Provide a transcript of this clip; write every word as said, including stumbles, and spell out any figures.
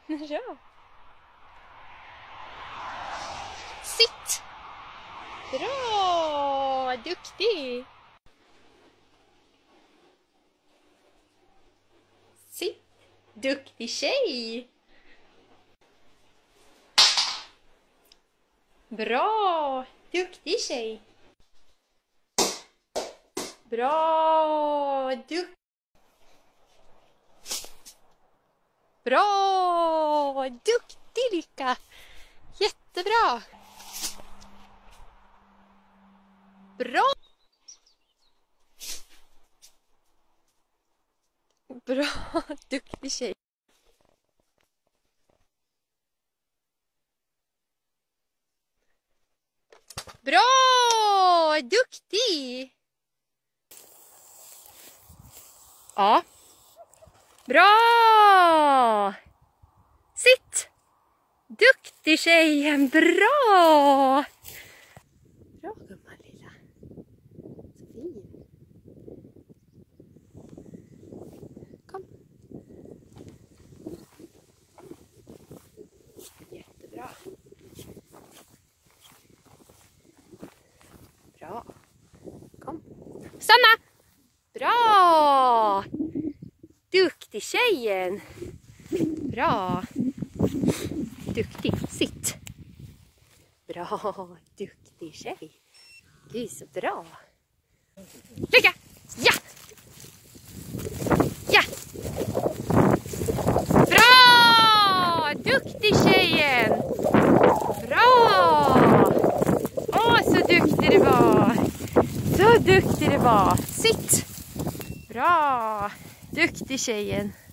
Bra. Sitt. Bra, duktig. Sitt, duktig tjej. Bra, duktig tjej. Bra, duktig. Bra, duktig Lika. Jättebra. Bra. Bra, duktig tjej. Bra, duktig. Ja. Bra. Sitt. Duktig tjejen, bra. Bra gumman lilla. Så fin. Kom. Jättebra. Bra. Kom. Stanna. Bra. Duktig tjejen. Bra. Duktig. Sitt. Bra. Duktig tjej. Gud så bra. Lycka. Ja. Ja. Bra. Duktig tjejen. Bra. Åh, så duktig det var. Så duktig det var. Sitt. Bra. Duktig tjejen.